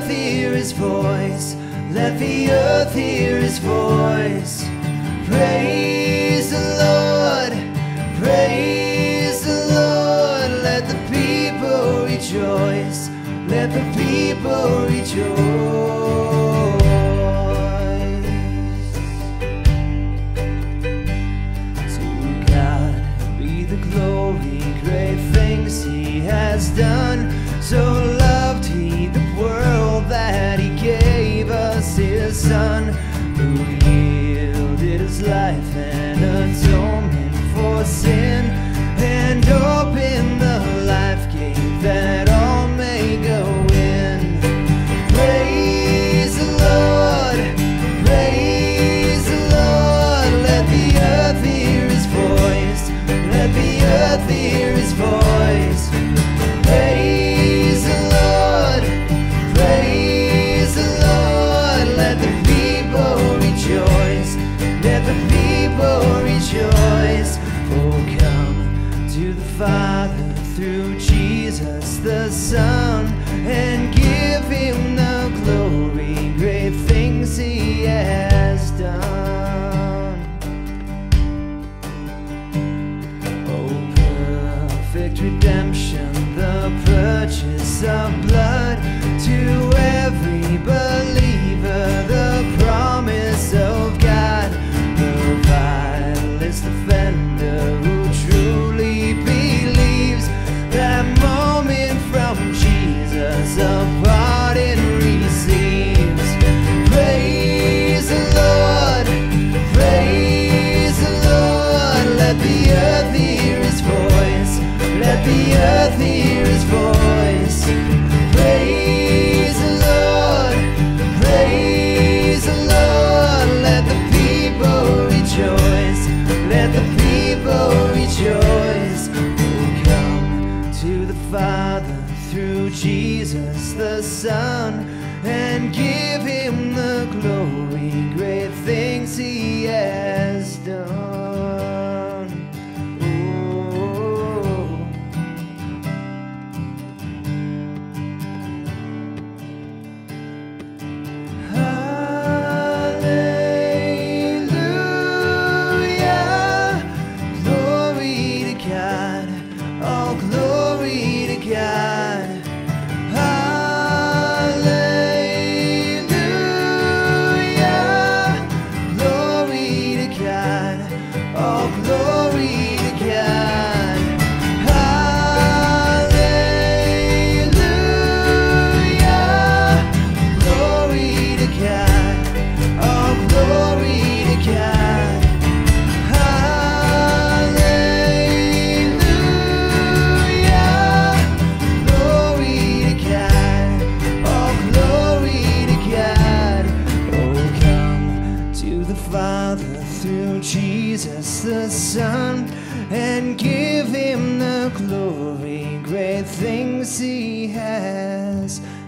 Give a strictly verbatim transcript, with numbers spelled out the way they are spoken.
earth hear his voice. Let the earth hear his voice. Praise the Lord, praise the Lord. Let the people rejoice, let the people rejoice. To God be the glory, great things he has done. So loved he the world that he gave us his Son, who yielded his life and atonement for sin, and opened the life gate that all may go in. Praise the Lord, praise the Lord. Let the earth hear his voice, let the earth hear his voice. Praise the Lord, praise the Lord. Let the people rejoice, let the people rejoice. Oh, come to the Father through Jesus the Son, and give him the glory, great things he has done. Oh, perfect redemption, the purchase of blood, to every believer the promise of God. The vilest offender who truly believes, that moment from Jesus a pardon receives. Praise the Lord, praise the Lord. Let the earth hear his voice, let the earth hear his voice. Praise the Lord, praise the Lord. Let the people rejoice, let the people rejoice. Oh, come to the Father through Jesus the Son, and give him the glory, great things he has done. Oh. Hallelujah, glory to God, all glory to God. Hallelujah, glory to God, all glory to God. Hallelujah, glory to God, all glory to God. Hallelujah, glory to God, all glory to God. Oh, come to the Father through Jesus the Son, and give him the glory, great things he has